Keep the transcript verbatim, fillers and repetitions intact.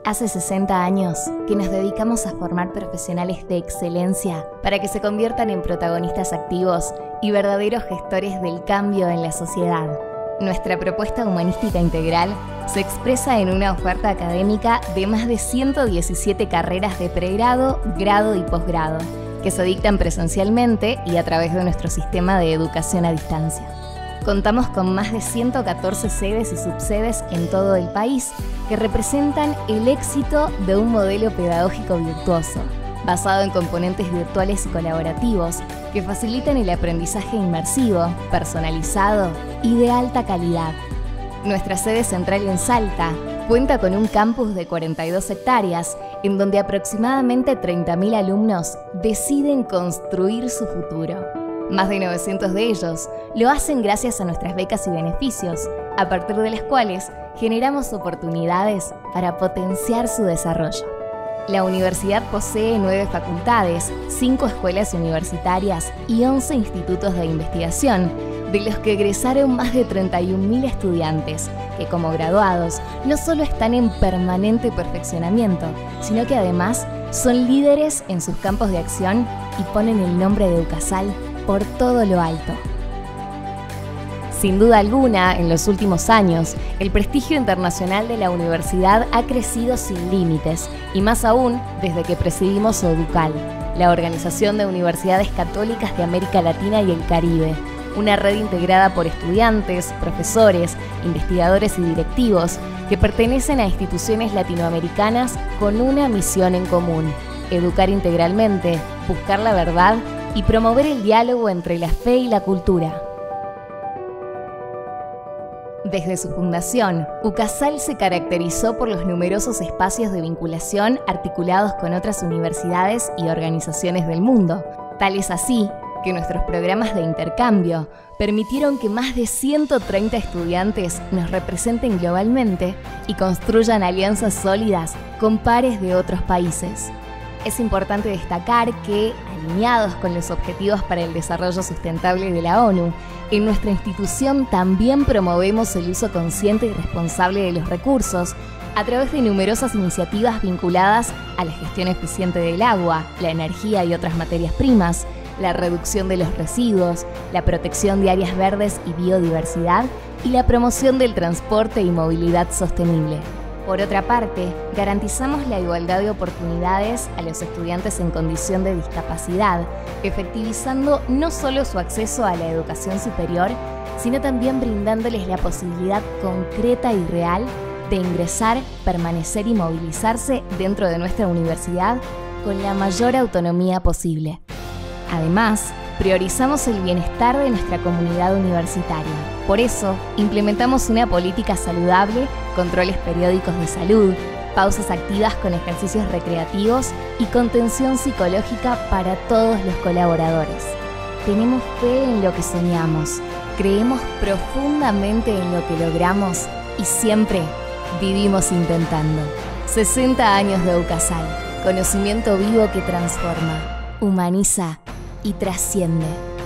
Hace sesenta años que nos dedicamos a formar profesionales de excelencia para que se conviertan en protagonistas activos y verdaderos gestores del cambio en la sociedad. Nuestra propuesta humanística integral se expresa en una oferta académica de más de ciento diecisiete carreras de pregrado, grado y posgrado, que se dictan presencialmente y a través de nuestro sistema de educación a distancia. Contamos con más de ciento catorce sedes y subsedes en todo el país que representan el éxito de un modelo pedagógico virtuoso, basado en componentes virtuales y colaborativos que facilitan el aprendizaje inmersivo, personalizado y de alta calidad. Nuestra sede central en Salta cuenta con un campus de cuarenta y dos hectáreas, en donde aproximadamente treinta mil alumnos deciden construir su futuro. Más de novecientos de ellos lo hacen gracias a nuestras becas y beneficios, a partir de las cuales generamos oportunidades para potenciar su desarrollo. La universidad posee nueve facultades, cinco escuelas universitarias y once institutos de investigación, de los que egresaron más de treinta y un mil estudiantes, que como graduados no solo están en permanente perfeccionamiento, sino que además son líderes en sus campos de acción y ponen el nombre de UCASAL por todo lo alto. Sin duda alguna, en los últimos años, el prestigio internacional de la universidad ha crecido sin límites, y más aún desde que presidimos ODUCAL, la Organización de Universidades Católicas de América Latina y el Caribe, una red integrada por estudiantes, profesores, investigadores y directivos que pertenecen a instituciones latinoamericanas con una misión en común: educar integralmente, buscar la verdad y promover el diálogo entre la fe y la cultura. Desde su fundación, UCASAL se caracterizó por los numerosos espacios de vinculación articulados con otras universidades y organizaciones del mundo. Tal es así que nuestros programas de intercambio permitieron que más de ciento treinta estudiantes nos representen globalmente y construyan alianzas sólidas con pares de otros países. Es importante destacar que, alineados con los Objetivos para el Desarrollo Sustentable de la ONU, en nuestra institución también promovemos el uso consciente y responsable de los recursos a través de numerosas iniciativas vinculadas a la gestión eficiente del agua, la energía y otras materias primas, la reducción de los residuos, la protección de áreas verdes y biodiversidad y la promoción del transporte y movilidad sostenible. Por otra parte, garantizamos la igualdad de oportunidades a los estudiantes en condición de discapacidad, efectivizando no solo su acceso a la educación superior, sino también brindándoles la posibilidad concreta y real de ingresar, permanecer y movilizarse dentro de nuestra universidad con la mayor autonomía posible. Además, priorizamos el bienestar de nuestra comunidad universitaria. Por eso, implementamos una política saludable, controles periódicos de salud, pausas activas con ejercicios recreativos y contención psicológica para todos los colaboradores. Tenemos fe en lo que soñamos, creemos profundamente en lo que logramos y siempre vivimos intentando. sesenta años de UCASAL, conocimiento vivo que transforma, humaniza y trasciende.